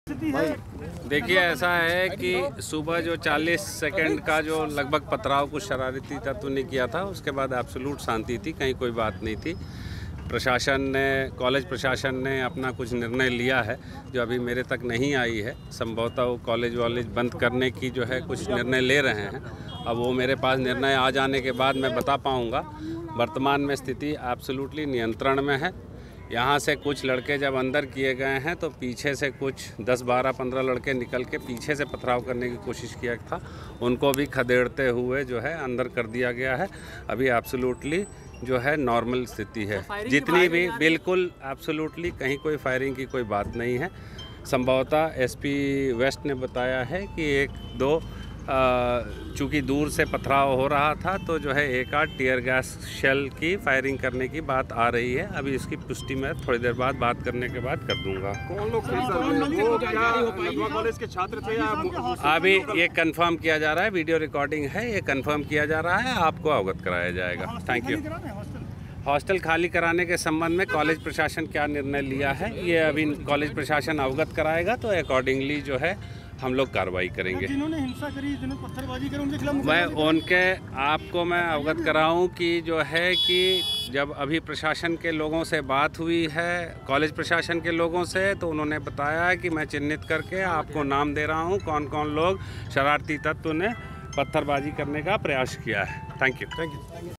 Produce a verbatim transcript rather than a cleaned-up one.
देखिए, ऐसा है कि सुबह जो चालीस सेकंड का जो लगभग पथराव कुछ शरारती तत्व ने किया था, उसके बाद एब्सोल्यूट शांति थी, कहीं कोई बात नहीं थी। प्रशासन ने, कॉलेज प्रशासन ने अपना कुछ निर्णय लिया है जो अभी मेरे तक नहीं आई है। संभवतः वो कॉलेज वॉलेज बंद करने की जो है कुछ निर्णय ले रहे हैं। अब वो मेरे पास निर्णय आ जाने के बाद मैं बता पाऊँगा। वर्तमान में स्थिति एब्सोल्युटली नियंत्रण में है। यहाँ से कुछ लड़के जब अंदर किए गए हैं तो पीछे से कुछ दस बारह पंद्रह लड़के निकल के पीछे से पथराव करने की कोशिश किया था, उनको भी खदेड़ते हुए जो है अंदर कर दिया गया है। अभी एब्सोल्युटली जो है नॉर्मल स्थिति है, जितनी भी बिल्कुल एब्सोल्युटली कहीं कोई फायरिंग की कोई बात नहीं है। संभवतः एसपी वेस्ट ने बताया है कि एक दो चूँकि दूर से पथराव हो रहा था तो जो है एक आध टीयर गैस शेल की फायरिंग करने की बात आ रही है। अभी इसकी पुष्टि मैं थोड़ी देर बाद बात करने के बाद कर दूंगा। कौन लोग कॉलेज के छात्र थे या? अभी ये कंफर्म किया जा रहा है, वीडियो रिकॉर्डिंग है, ये कंफर्म किया जा रहा है, आपको अवगत कराया जाएगा। Thank you. हॉस्टल खाली कराने के संबंध में कॉलेज प्रशासन क्या निर्णय लिया है ये अभी कॉलेज प्रशासन अवगत कराएगा, तो अकॉर्डिंगली जो है हम लोग कार्रवाई करेंगे। जिन्होंने हिंसा करी, जिन्होंने पत्थरबाजी करी, उनके खिलाफ मैं उनके आपको मैं अवगत कराऊं कि जो है कि जब अभी प्रशासन के लोगों से बात हुई है, कॉलेज प्रशासन के लोगों से, तो उन्होंने बताया है कि मैं चिन्हित करके आपको नाम दे रहा हूं कौन कौन लोग शरारती तत्व ने पत्थरबाजी करने का प्रयास किया है। Thank you. Thank you.